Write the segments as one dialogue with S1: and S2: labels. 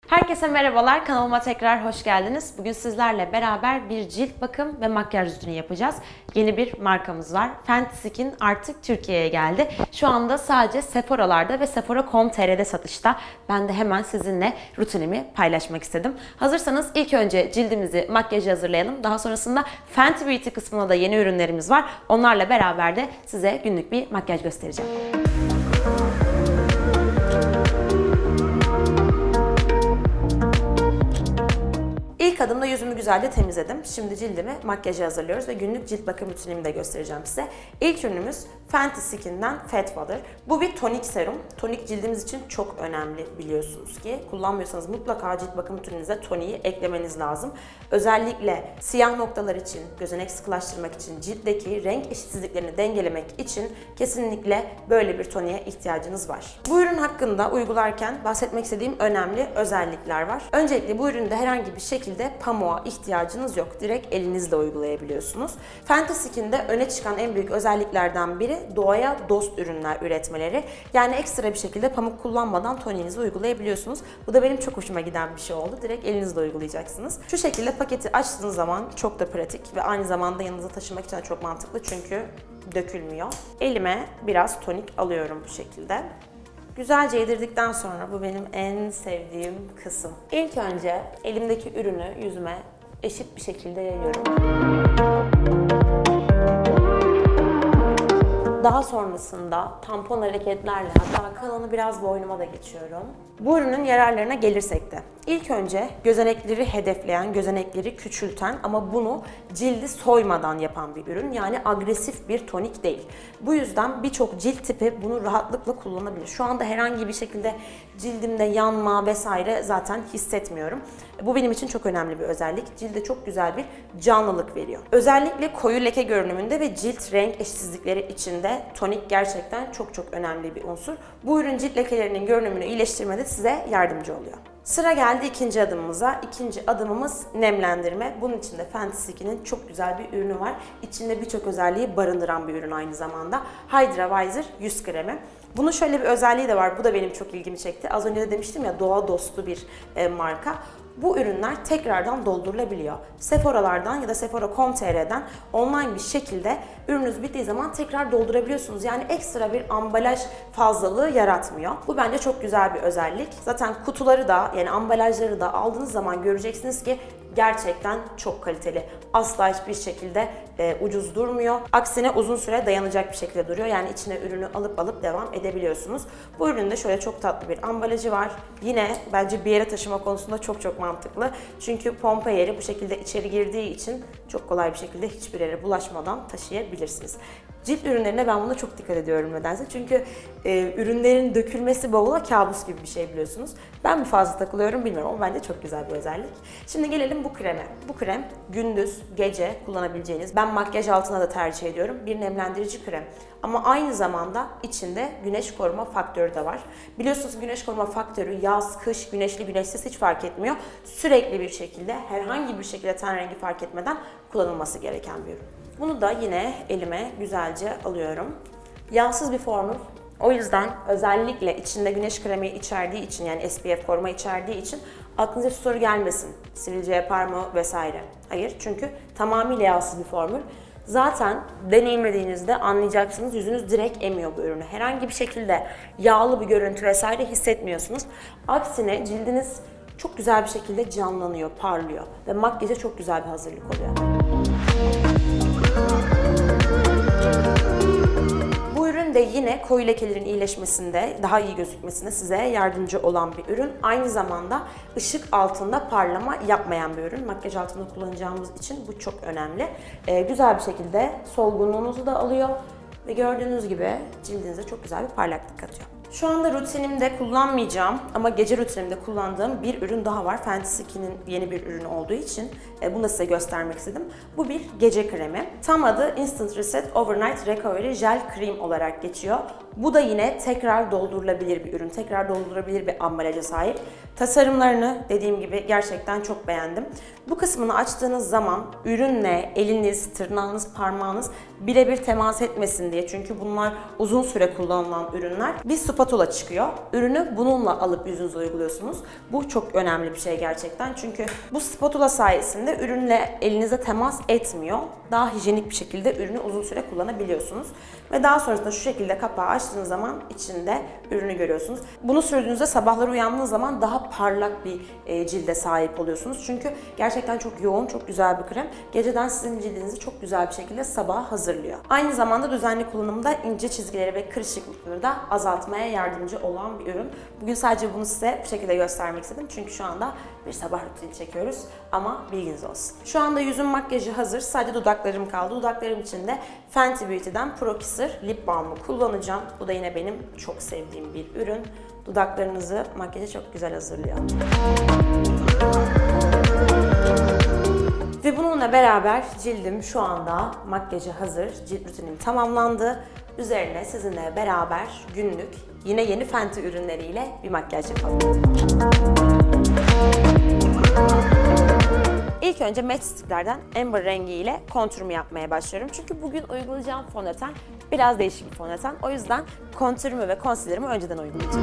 S1: Herkese merhabalar, kanalıma tekrar hoş geldiniz. Bugün sizlerle beraber bir cilt bakım ve makyaj rutini yapacağız. Yeni bir markamız var. Fenty Skin artık Türkiye'ye geldi. Şu anda sadece Sephora'larda ve Sephora.com.tr'de satışta. Ben de hemen sizinle rutinimi paylaşmak istedim. Hazırsanız ilk önce cildimizi, makyajı hazırlayalım. Daha sonrasında Fenty Beauty kısmına da yeni ürünlerimiz var. Onlarla beraber de size günlük bir makyaj göstereceğim. İlk adımda yüzümü güzelce temizledim. Şimdi cildimi, makyajı hazırlıyoruz ve günlük cilt bakım rutinimi de göstereceğim size. İlk ürünümüz Fenty Skin'den Fat Water. Bu bir tonik serum. Tonik cildimiz için çok önemli biliyorsunuz ki. Kullanmıyorsanız mutlaka cilt bakım rutininize toniği eklemeniz lazım. Özellikle siyah noktalar için, gözenek sıkılaştırmak için, ciltteki renk eşitsizliklerini dengelemek için kesinlikle böyle bir toniğe ihtiyacınız var. Bu ürün hakkında uygularken bahsetmek istediğim önemli özellikler var. Öncelikle bu üründe herhangi bir şekilde pamuğa ihtiyacınız yok. Direkt elinizle uygulayabiliyorsunuz. Fenty Skin'de öne çıkan en büyük özelliklerden biri doğaya dost ürünler üretmeleri. Yani ekstra bir şekilde pamuk kullanmadan toniğinizi uygulayabiliyorsunuz. Bu da benim çok hoşuma giden bir şey oldu. Direkt elinizle uygulayacaksınız. Şu şekilde paketi açtığınız zaman çok da pratik ve aynı zamanda yanınıza taşımak için de çok mantıklı çünkü dökülmüyor. Elime biraz tonik alıyorum bu şekilde. Güzelce yedirdikten sonra bu benim en sevdiğim kısım. İlk önce elimdeki ürünü yüzüme eşit bir şekilde yayıyorum. Daha sonrasında tampon hareketlerle hatta kalanı biraz boynuma da geçiyorum. Bu ürünün yararlarına gelirsek de ilk önce gözenekleri hedefleyen, gözenekleri küçülten ama bunu cildi soymadan yapan bir ürün. Yani agresif bir tonik değil. Bu yüzden birçok cilt tipi bunu rahatlıkla kullanabilir. Şu anda herhangi bir şekilde cildimde yanma vesaire zaten hissetmiyorum. Bu benim için çok önemli bir özellik. Cilde çok güzel bir canlılık veriyor. Özellikle koyu leke görünümünde ve cilt renk eşitsizlikleri içinde tonik gerçekten çok önemli bir unsur. Bu ürün cilt lekelerinin görünümünü iyileştirmede size yardımcı oluyor. Sıra geldi ikinci adımımıza. İkinci adımımız nemlendirme. Bunun için de Fenty Skin'in çok güzel bir ürünü var. İçinde birçok özelliği barındıran bir ürün aynı zamanda. Hydra Visor yüz kremi. Bunun şöyle bir özelliği de var. Bu da benim çok ilgimi çekti. Az önce de demiştim ya, doğa dostu bir marka. Bu ürünler tekrardan doldurulabiliyor. Sephora'lardan ya da Sephora.com.tr'den online bir şekilde ürününüz bittiği zaman tekrar doldurabiliyorsunuz. Yani ekstra bir ambalaj fazlalığı yaratmıyor. Bu bence çok güzel bir özellik. Zaten kutuları da yani ambalajları da aldığınız zaman göreceksiniz ki gerçekten çok kaliteli. Asla hiçbir şekilde ucuz durmuyor. Aksine uzun süre dayanacak bir şekilde duruyor. Yani içine ürünü alıp devam edebiliyorsunuz. Bu üründe şöyle çok tatlı bir ambalajı var. Yine bence bir yere taşıma konusunda çok mantıklı. Çünkü pompa yeri bu şekilde içeri girdiği için çok kolay bir şekilde hiçbir yere bulaşmadan taşıyabilirsiniz. Cilt ürünlerine ben buna çok dikkat ediyorum nedense. Çünkü ürünlerin dökülmesi bavula kabus gibi bir şey biliyorsunuz. Ben mi fazla takılıyorum bilmiyorum ama bence çok güzel bir özellik. Şimdi gelelim bu kreme. Bu krem gündüz, gece kullanabileceğiniz, ben makyaj altına da tercih ediyorum, bir nemlendirici krem. Ama aynı zamanda içinde güneş koruma faktörü de var. Biliyorsunuz güneş koruma faktörü yaz, kış, güneşli, güneşsiz hiç fark etmiyor. Sürekli bir şekilde, herhangi bir şekilde ten rengi fark etmeden kullanılması gereken bir ürün. Bunu da yine elime güzelce alıyorum. Yağsız bir formül. O yüzden özellikle içinde güneş kremi içerdiği için, yani SPF koruma içerdiği için aklınıza şu soru gelmesin. Sivilce yapar mı vesaire. Hayır, çünkü tamamıyla yağsız bir formül. Zaten deneyimlediğinizde anlayacaksınız, yüzünüz direkt emiyor bu ürünü. Herhangi bir şekilde yağlı bir görüntü vesaire hissetmiyorsunuz. Aksine cildiniz çok güzel bir şekilde canlanıyor, parlıyor ve makyaja çok güzel bir hazırlık oluyor. Bu ürün de yine koyu lekelerin iyileşmesinde, daha iyi gözükmesinde size yardımcı olan bir ürün. Aynı zamanda ışık altında parlama yapmayan bir ürün. Makyaj altında kullanacağımız için bu çok önemli. Güzel bir şekilde solgunluğunuzu da alıyor ve gördüğünüz gibi cildinize çok güzel bir parlaklık katıyor. Şu anda rutinimde kullanmayacağım ama gece rutinimde kullandığım bir ürün daha var. Fenty Skin'in yeni bir ürünü olduğu için bunu da size göstermek istedim. Bu bir gece kremi. Tam adı Instant Reset Overnight Recovery Gel Cream olarak geçiyor. Bu da yine tekrar doldurulabilir bir ürün. Tekrar doldurulabilir bir ambalaja sahip. Tasarımlarını dediğim gibi gerçekten çok beğendim. Bu kısmını açtığınız zaman ürünle eliniz, tırnağınız, parmağınız birebir temas etmesin diye. Çünkü bunlar uzun süre kullanılan ürünler. Bir su spatula çıkıyor. Ürünü bununla alıp yüzünüze uyguluyorsunuz. Bu çok önemli bir şey gerçekten. Çünkü bu spatula sayesinde ürünle elinize temas etmiyor. Daha hijyenik bir şekilde ürünü uzun süre kullanabiliyorsunuz. Ve daha sonrasında şu şekilde kapağı açtığınız zaman içinde ürünü görüyorsunuz. Bunu sürdüğünüzde sabahları uyandığınız zaman daha parlak bir cilde sahip oluyorsunuz. Çünkü gerçekten çok yoğun, çok güzel bir krem. Geceden sizin cildinizi çok güzel bir şekilde sabaha hazırlıyor. Aynı zamanda düzenli kullanımda ince çizgileri ve kırışıklıkları da azaltmaya yardımcı olan bir ürün. Bugün sadece bunu size bu şekilde göstermek istedim. Çünkü şu anda bir sabah rutini çekiyoruz ama bilginiz olsun. Şu anda yüzüm makyajı hazır. Sadece dudaklarım kaldı. Dudaklarım için de Fenty Beauty'den Pro Kisser Lip Balm'ı kullanacağım. Bu da yine benim çok sevdiğim bir ürün. Dudaklarınızı makyaja çok güzel hazırlıyor. Ve bununla beraber cildim şu anda makyaja hazır. Cilt rutinim tamamlandı. Üzerine sizinle beraber günlük yine yeni Fenty ürünleriyle bir makyaj yapalım. İlk önce Match Stick'lerden Amber rengiyle kontürümü yapmaya başlıyorum. Çünkü bugün uygulayacağım fondöten biraz değişik bir fondöten. O yüzden kontürümü ve concealer'ımı önceden uygulayacağım.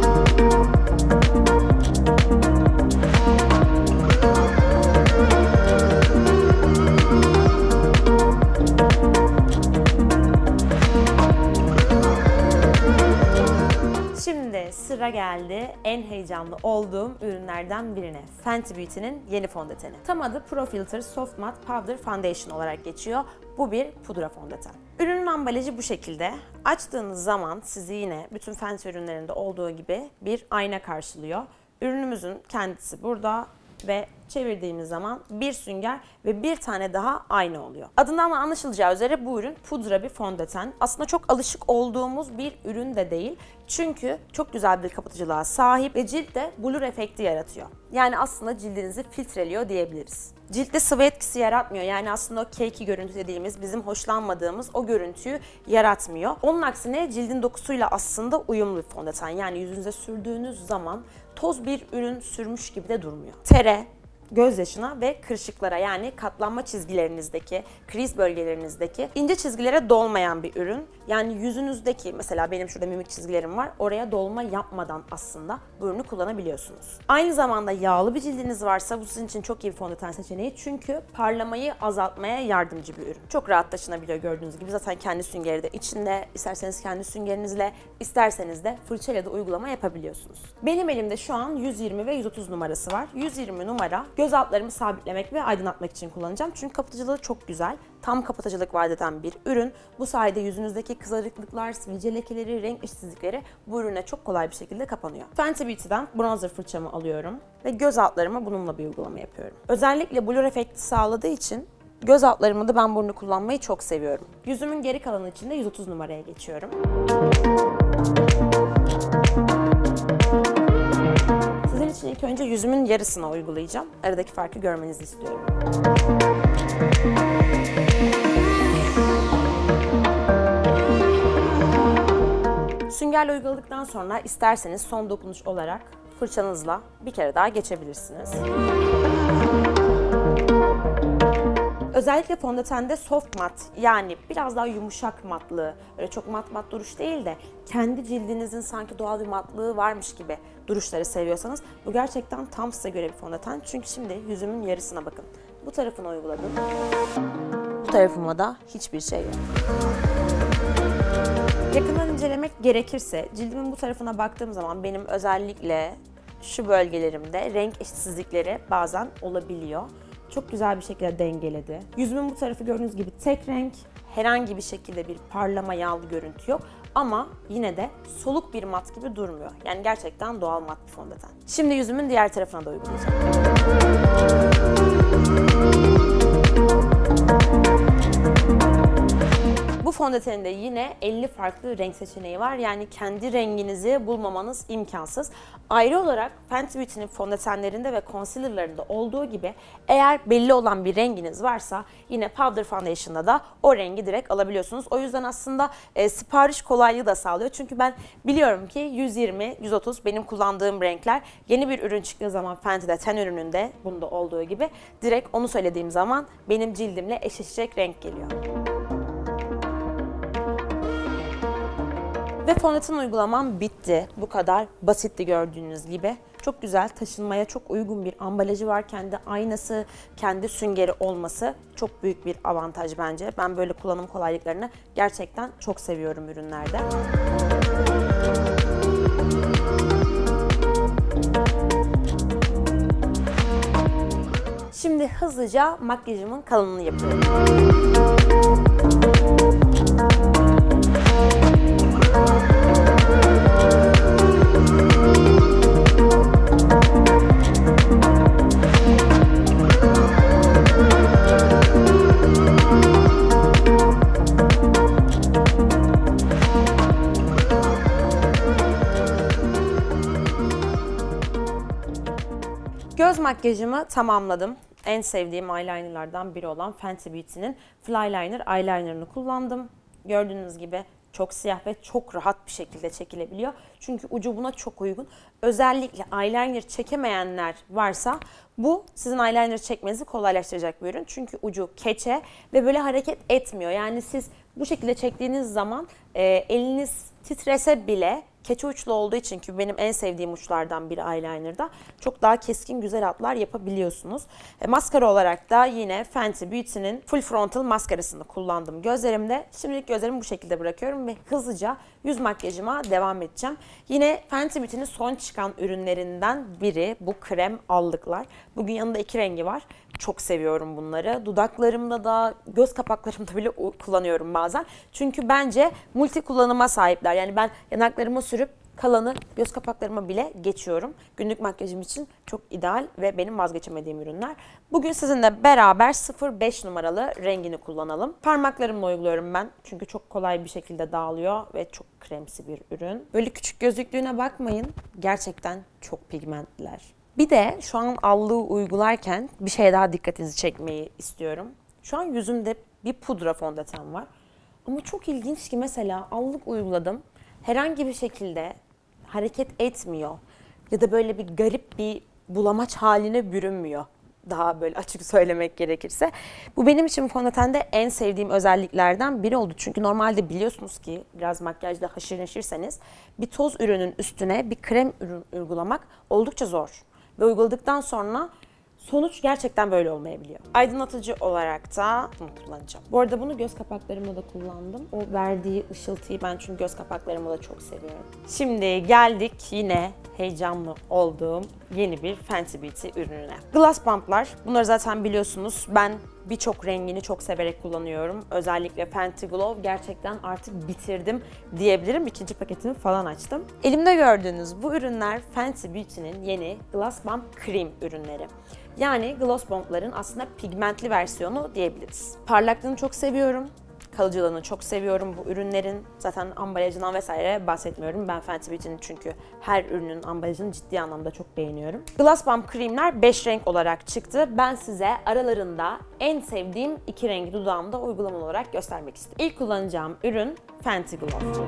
S1: Şimdi sıra geldi en heyecanlı olduğum ürünlerden birine. Fenty Beauty'nin yeni fondöteni. Tam adı Pro Filter Soft Matte Powder Foundation olarak geçiyor. Bu bir pudra fondöten. Ürünün ambalajı bu şekilde. Açtığınız zaman sizi yine bütün Fenty ürünlerinde olduğu gibi bir ayna karşılıyor. Ürünümüzün kendisi burada ve çevirdiğimiz zaman bir sünger ve bir tane daha ayna oluyor. Adından da anlaşılacağı üzere bu ürün pudra bir fondöten. Aslında çok alışık olduğumuz bir ürün de değil. Çünkü çok güzel bir kapatıcılığa sahip ve ciltte blur efekti yaratıyor. Yani aslında cildinizi filtreliyor diyebiliriz. Ciltte sıvı etkisi yaratmıyor. Yani aslında o cakey görüntü dediğimiz, bizim hoşlanmadığımız o görüntüyü yaratmıyor. Onun aksine cildin dokusuyla aslında uyumlu bir fondöten. Yani yüzünüze sürdüğünüz zaman toz bir ürün sürmüş gibi de durmuyor. Tere, gözyaşına ve kırışıklara, yani katlanma çizgilerinizdeki, kriz bölgelerinizdeki ince çizgilere dolmayan bir ürün. Yani yüzünüzdeki, mesela benim şurada mimik çizgilerim var, oraya dolma yapmadan aslında bu ürünü kullanabiliyorsunuz. Aynı zamanda yağlı bir cildiniz varsa bu sizin için çok iyi bir fondöten seçeneği, çünkü parlamayı azaltmaya yardımcı bir ürün. Çok rahat taşınabiliyor gördüğünüz gibi. Zaten kendi süngeri de içinde. İsterseniz kendi süngerinizle, isterseniz de fırçayla da uygulama yapabiliyorsunuz. Benim elimde şu an 120 ve 130 numarası var. 120 numara göz altlarımı sabitlemek ve aydınlatmak için kullanacağım. Çünkü kapatıcılığı çok güzel. Tam kapatıcılık vaat eden bir ürün. Bu sayede yüzünüzdeki kızarıklıklar, sivilce lekeleri, renk eşitsizlikleri bu ürüne çok kolay bir şekilde kapanıyor. Fenty Beauty'den bronzer fırçamı alıyorum ve göz altlarıma bununla bir uygulama yapıyorum. Özellikle blur efekti sağladığı için göz altlarımı da ben bunu kullanmayı çok seviyorum. Yüzümün geri kalanı için de 130 numaraya geçiyorum. Sizin için ilk önce yüzümün yarısına uygulayacağım. Aradaki farkı görmenizi istiyorum. Süngerle uyguladıktan sonra isterseniz son dokunuş olarak fırçanızla bir kere daha geçebilirsiniz. Özellikle fondötende soft mat, yani biraz daha yumuşak matlığı, öyle çok mat duruş değil de kendi cildinizin sanki doğal bir matlığı varmış gibi duruşları seviyorsanız bu gerçekten tam size göre bir fondöten. Çünkü şimdi yüzümün yarısına bakın. Bu tarafına uyguladım. Bu tarafıma da hiçbir şey yok. Yakından incelemek gerekirse cildimin bu tarafına baktığım zaman benim özellikle şu bölgelerimde renk eşitsizlikleri bazen olabiliyor. Çok güzel bir şekilde dengeledi. Yüzümün bu tarafı gördüğünüz gibi tek renk, herhangi bir şekilde bir parlama, yağlı görüntü yok. Ama yine de soluk bir mat gibi durmuyor. Yani gerçekten doğal mat bir fondöten. Şimdi yüzümün diğer tarafına da uygulayacağım. Bu fondötenin de yine 50 farklı renk seçeneği var. Yani kendi renginizi bulmamanız imkansız. Ayrı olarak Fenty Beauty'nin fondötenlerinde ve concealerlarında olduğu gibi eğer belli olan bir renginiz varsa yine Powder Foundation'da da o rengi direkt alabiliyorsunuz. O yüzden aslında sipariş kolaylığı da sağlıyor. Çünkü ben biliyorum ki 120, 130 benim kullandığım renkler. Yeni bir ürün çıktığı zaman Fenty'de ten ürününde bunda olduğu gibi direkt onu söylediğim zaman benim cildimle eşleşecek renk geliyor. Ve fondöten uygulamam bitti. Bu kadar basitti gördüğünüz gibi. Çok güzel, taşınmaya çok uygun bir ambalajı var. Kendi aynası, kendi süngeri olması çok büyük bir avantaj bence. Ben böyle kullanım kolaylıklarını gerçekten çok seviyorum ürünlerde. Şimdi hızlıca makyajımın kalanını yapıyorum. Göz makyajımı tamamladım. En sevdiğim eyelinerlardan biri olan Fenty Beauty'nin Flyliner eyelinerını kullandım. Gördüğünüz gibi çok siyah ve çok rahat bir şekilde çekilebiliyor. Çünkü ucu buna çok uygun. Özellikle eyeliner çekemeyenler varsa bu sizin eyeliner çekmenizi kolaylaştıracak bir ürün. Çünkü ucu keçe ve böyle hareket etmiyor. Yani siz bu şekilde çektiğiniz zaman eliniz titrese bile keçe uçlu olduğu için, ki benim en sevdiğim uçlardan biri eyeliner'da, çok daha keskin güzel hatlar yapabiliyorsunuz. Maskara olarak da yine Fenty Beauty'nin Full Frontal maskarasını kullandım gözlerimde. Şimdilik gözlerimi bu şekilde bırakıyorum ve hızlıca yüz makyajıma devam edeceğim. Yine Fenty Beauty'nin son çıkan ürünlerinden biri bu krem allıklar. Bugün yanında 2 rengi var. Çok seviyorum bunları. Dudaklarımda da, göz kapaklarımda bile kullanıyorum bazen. Çünkü bence multi kullanıma sahipler. Yani ben yanaklarıma sürüp kalanı göz kapaklarıma bile geçiyorum. Günlük makyajım için çok ideal ve benim vazgeçemediğim ürünler. Bugün sizinle beraber 05 numaralı rengini kullanalım. Parmaklarımla uyguluyorum ben. Çünkü çok kolay bir şekilde dağılıyor ve çok kremsi bir ürün. Böyle küçük gözüktüğüne bakmayın. Gerçekten çok pigmentliler. Bir de şu an allığı uygularken bir şey daha dikkatinizi çekmeyi istiyorum. Şu an yüzümde bir pudra fondöten var. Ama çok ilginç ki mesela allık uyguladım. Herhangi bir şekilde hareket etmiyor. Ya da böyle bir garip bir bulamaç haline bürünmüyor. Daha böyle açık söylemek gerekirse. Bu benim için fondötende en sevdiğim özelliklerden biri oldu. Çünkü normalde biliyorsunuz ki biraz makyajda haşır neşirseniz bir toz ürünün üstüne bir krem ürün uygulamak oldukça zor. Ve uyguladıktan sonra sonuç gerçekten böyle olmayabiliyor. Aydınlatıcı olarak da bunu kullanacağım. Bu arada bunu göz kapaklarımda da kullandım. O verdiği ışıltıyı ben çünkü göz kapaklarımda da çok seviyorum. Şimdi geldik yine heyecanlı olduğum yeni bir Fenty Beauty ürününe. Gloss Bump'lar. Bunları zaten biliyorsunuz. Ben birçok rengini çok severek kullanıyorum. Özellikle Fenty Glow gerçekten artık bitirdim diyebilirim. 2. paketini falan açtım. Elimde gördüğünüz bu ürünler Fenty Beauty'nin yeni Gloss Bump Cream ürünleri. Yani Gloss Bump'ların aslında pigmentli versiyonu diyebiliriz. Parlaklığını çok seviyorum. Kalıcılığını çok seviyorum bu ürünlerin. Zaten ambalajından vesaire bahsetmiyorum. Ben Fenty Beauty'nin çünkü her ürünün ambalajını ciddi anlamda çok beğeniyorum. Gloss Bump Cream'ler 5 renk olarak çıktı. Ben size aralarında en sevdiğim 2 rengi dudağımda uygulamalı olarak göstermek istiyorum. İlk kullanacağım ürün Fenty Glow.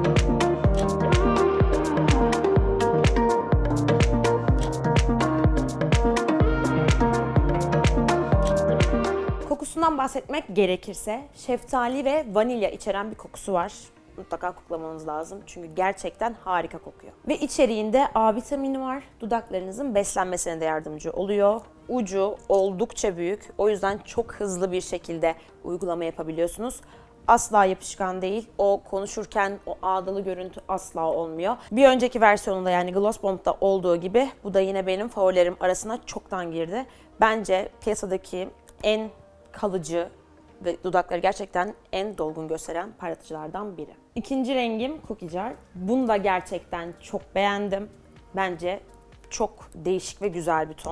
S1: Kokusundan bahsetmek gerekirse şeftali ve vanilya içeren bir kokusu var. Mutlaka koklamanız lazım çünkü gerçekten harika kokuyor. Ve içeriğinde A vitamini var. Dudaklarınızın beslenmesine de yardımcı oluyor. Ucu oldukça büyük. O yüzden çok hızlı bir şekilde uygulama yapabiliyorsunuz. Asla yapışkan değil. O konuşurken o ağdalı görüntü asla olmuyor. Bir önceki versiyonunda yani Gloss Bomb'da olduğu gibi bu da yine benim favorilerim arasına çoktan girdi. Bence piyasadaki en kalıcı ve dudakları gerçekten en dolgun gösteren parlatıcılardan biri. İkinci rengim Cookie Jar. Bunu da gerçekten çok beğendim. Bence çok değişik ve güzel bir ton.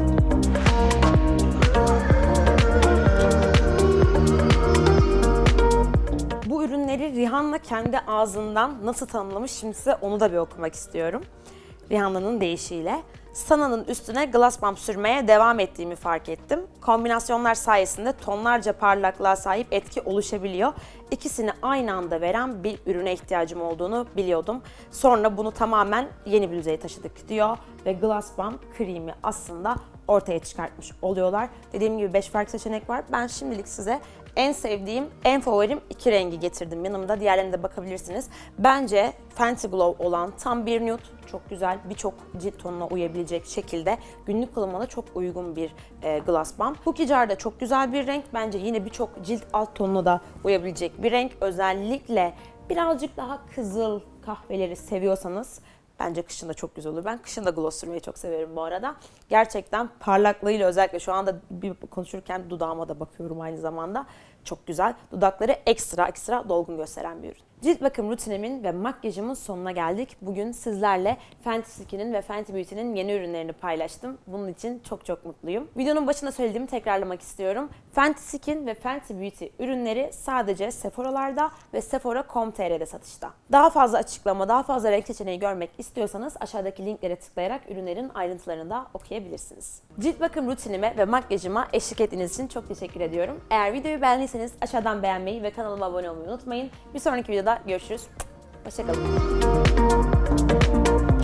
S1: Bu ürünleri Rihanna kendi ağzından nasıl tanımlamış, şimdi size onu da bir okumak istiyorum. Rihanna'nın deyişiyle. Sana'nın üstüne Gloss Bump sürmeye devam ettiğimi fark ettim. Kombinasyonlar sayesinde tonlarca parlaklığa sahip etki oluşabiliyor. İkisini aynı anda veren bir ürüne ihtiyacım olduğunu biliyordum. Sonra bunu tamamen yeni bir düzeye taşıdık diyor ve Gloss Bump Cream'i aslında ortaya çıkartmış oluyorlar. Dediğim gibi 5 farklı seçenek var. Ben şimdilik size En sevdiğim, en favorim 2 rengi getirdim yanımda. Diğerlerine de bakabilirsiniz. Bence Fenty Glow olan tam bir nude, çok güzel, birçok cilt tonuna uyabilecek şekilde günlük kullanımına çok uygun bir gloss balm. Cookie Jar da çok güzel bir renk. Bence yine birçok cilt alt tonuna da uyabilecek bir renk. Özellikle birazcık daha kızıl kahveleri seviyorsanız bence kışın da çok güzel olur. Ben kışın da gloss sürmeyi çok severim bu arada. Gerçekten parlaklığıyla, özellikle şu anda bir konuşurken dudağıma da bakıyorum aynı zamanda. Çok güzel. Dudakları ekstra dolgun gösteren bir ürün. Cilt bakım rutinimin ve makyajımın sonuna geldik. Bugün sizlerle Fenty Skin'in ve Fenty Beauty'nin yeni ürünlerini paylaştım. Bunun için çok mutluyum. Videonun başında söylediğimi tekrarlamak istiyorum. Fenty Skin ve Fenty Beauty ürünleri sadece Sephora'larda ve Sephora.com.tr'de satışta. Daha fazla açıklama, daha fazla renk seçeneği görmek istiyorsanız aşağıdaki linklere tıklayarak ürünlerin ayrıntılarını da okuyabilirsiniz. Cilt bakım rutinime ve makyajıma eşlik ettiğiniz için çok teşekkür ediyorum. Eğer videoyu beğendiyseniz aşağıdan beğenmeyi ve kanalıma abone olmayı unutmayın. Bir sonraki videoda görüşürüz. Hoşça kalın.